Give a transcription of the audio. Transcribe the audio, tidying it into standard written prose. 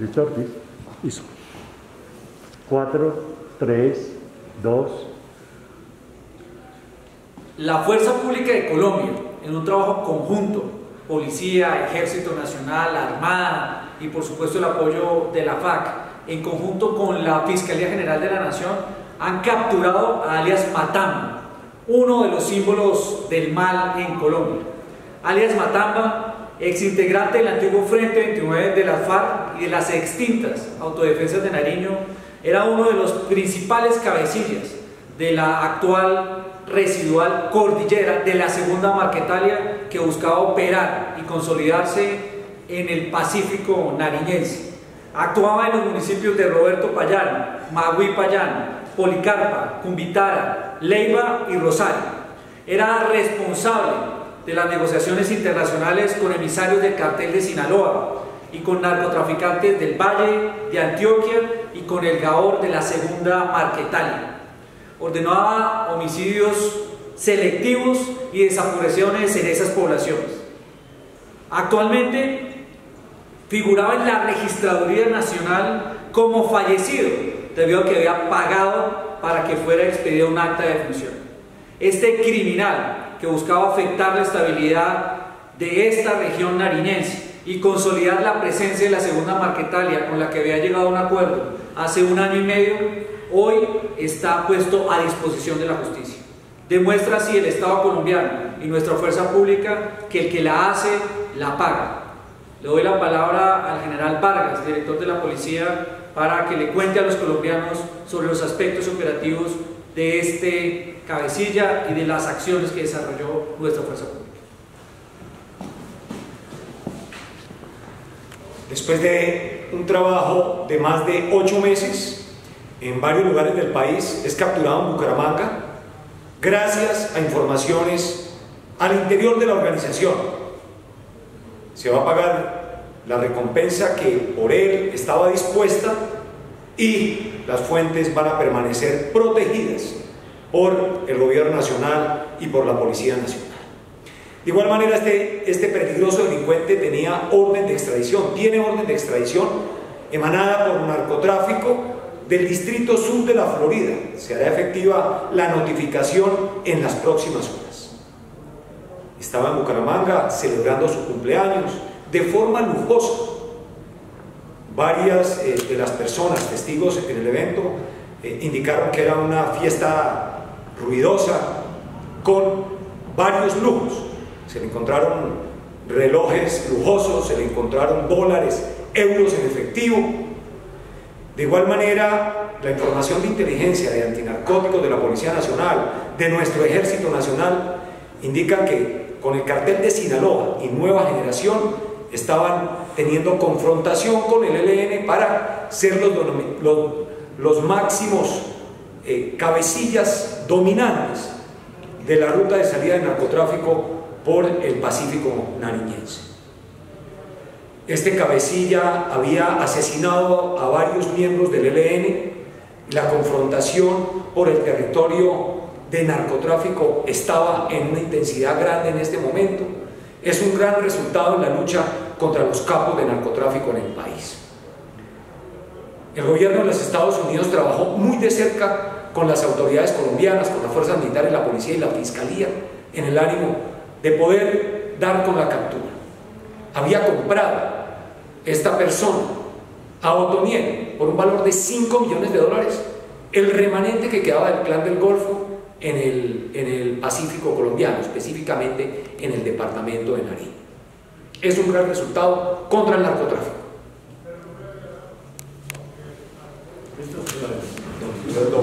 ¿Listo, Ortiz? Listo. 4, 3, 2. La Fuerza Pública de Colombia, en un trabajo conjunto, Policía, Ejército Nacional, Armada y por supuesto el apoyo de la FAC, en conjunto con la Fiscalía General de la Nación, han capturado a alias Matamba, uno de los símbolos del mal en Colombia. Alias Matamba, exintegrante del antiguo Frente 29 de las FARC y de las extintas Autodefensas de Nariño, era uno de los principales cabecillas de la actual residual cordillera de la segunda Marquetalia, que buscaba operar y consolidarse en el Pacífico nariñense. Actuaba en los municipios de Roberto Payán, Magüí Payán, Policarpa, Cumbitara, Leiva y Rosario. Era responsable de las negociaciones internacionales con emisarios del cartel de Sinaloa y con narcotraficantes del Valle, de Antioquia y con el Gaor de la segunda Marquetalia. Ordenaba homicidios selectivos y desapariciones en esas poblaciones. Actualmente figuraba en la Registraduría Nacional como fallecido debido a que había pagado para que fuera expedida un acta de defunción. Este criminal que buscaba afectar la estabilidad de esta región nariñense y consolidar la presencia de la segunda Marquetalia, con la que había llegado a un acuerdo hace 1 año y medio, hoy está puesto a disposición de la justicia. Demuestra así el Estado colombiano y nuestra fuerza pública que el que la hace, la paga. Le doy la palabra al general Vargas, director de la policía, para que le cuente a los colombianos sobre los aspectos operativos de este cabecilla y de las acciones que desarrolló nuestra fuerza pública. Después de un trabajo de más de 8 meses en varios lugares del país, es capturado en Bucaramanga gracias a informaciones al interior de la organización. Se va a pagar la recompensa que por él estaba dispuesta y las fuentes van a permanecer protegidas por el gobierno nacional y por la Policía Nacional. De igual manera, este peligroso delincuente tenía orden de extradición, tiene orden de extradición emanada por narcotráfico del Distrito Sur de la Florida. Se hará efectiva la notificación en las próximas horas. Estaba en Bucaramanga celebrando su cumpleaños de forma lujosa. Varias de las personas testigos en el evento indicaron que era una fiesta ruidosa con varios lujos. Se le encontraron relojes lujosos, se le encontraron dólares, euros en efectivo. De igual manera, la información de inteligencia de antinarcóticos de la Policía Nacional, de nuestro Ejército Nacional, indica que con el cartel de Sinaloa y Nueva Generación estaban teniendo confrontación con el ELN para ser los máximos cabecillas dominantes de la ruta de salida de narcotráfico por el Pacífico nariñense. Este cabecilla había asesinado a varios miembros del ELN. La confrontación por el territorio de narcotráfico estaba en una intensidad grande en este momento. Es un gran resultado en la lucha contra los capos de narcotráfico en el país. El gobierno de los Estados Unidos trabajó muy de cerca con las autoridades colombianas, con las fuerzas militares, la policía y la fiscalía, en el ánimo de poder dar con la captura. Había comprado esta persona a Otoniel por un valor de $5 millones, el remanente que quedaba del Clan del Golfo en el Pacífico colombiano, específicamente en el departamento de Nariño. Es un gran resultado contra el narcotráfico.